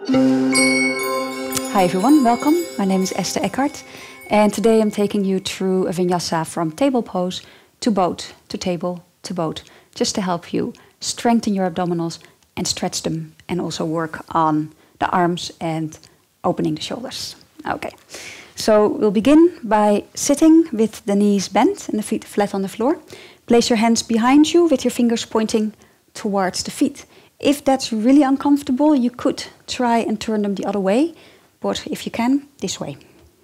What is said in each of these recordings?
Hi everyone, welcome. My name is Esther Eckhart and today I'm taking you through a vinyasa from table pose to boat, to table, to boat, just to help you strengthen your abdominals and stretch them and also work on the arms and opening the shoulders. Okay, so we'll begin by sitting with the knees bent and the feet flat on the floor. Place your hands behind you with your fingers pointing towards the feet. If that's really uncomfortable, you could try and turn them the other way, but if you can, this way.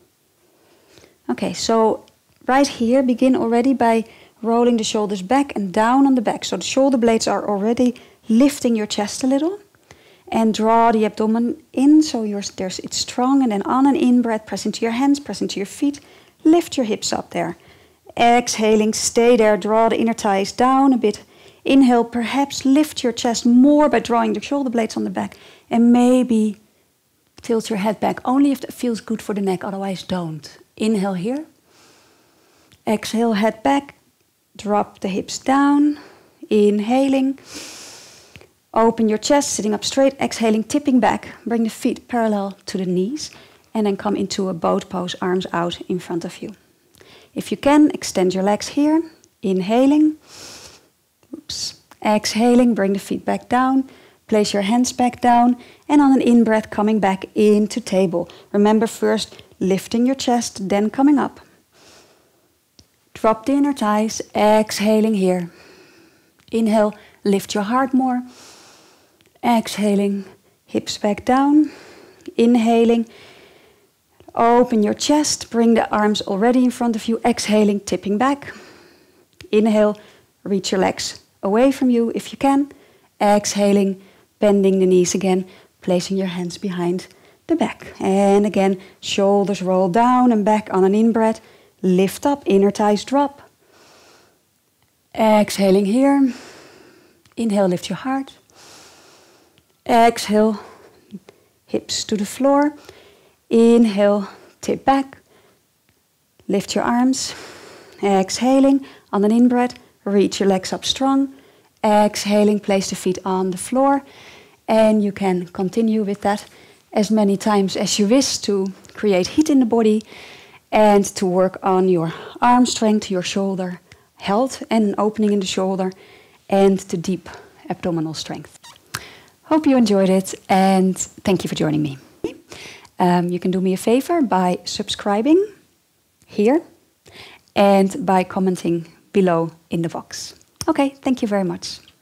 Okay, so right here, begin already by rolling the shoulders back and down on the back. So the shoulder blades are already lifting your chest a little. And draw the abdomen in so it's strong. And then on an in-breath, press into your hands, press into your feet. Lift your hips up there. Exhaling, stay there, draw the inner thighs down a bit. Inhale, perhaps lift your chest more by drawing the shoulder blades on the back. And maybe tilt your head back, only if it feels good for the neck, otherwise don't. Inhale here. Exhale, head back. Drop the hips down. Inhaling. Open your chest, sitting up straight. Exhaling, tipping back. Bring the feet parallel to the knees. And then come into a boat pose, arms out in front of you. If you can, extend your legs here. Inhaling. Oops. Exhaling, bring the feet back down. Place your hands back down. And on an in-breath, coming back into table. Remember first, lifting your chest, then coming up. Drop the inner thighs. Exhaling here. Inhale, lift your heart more. Exhaling, hips back down. Inhaling, open your chest. Bring the arms already in front of you. Exhaling, tipping back. Inhale, reach your legs away from you if you can. Exhaling, bending the knees again, placing your hands behind the back. And again, shoulders roll down and back on an in-breath. Lift up, inner thighs drop. Exhaling here. Inhale, lift your heart. Exhale, hips to the floor. Inhale, tip back. Lift your arms. Exhaling, on an in-breath, reach your legs up strong. Exhaling, place the feet on the floor. And you can continue with that as many times as you wish to create heat in the body and to work on your arm strength, your shoulder health and an opening in the shoulder and the deep abdominal strength. Hope you enjoyed it and thank you for joining me. You can do me a favor by subscribing here and by commenting below in the box. Okay, thank you very much.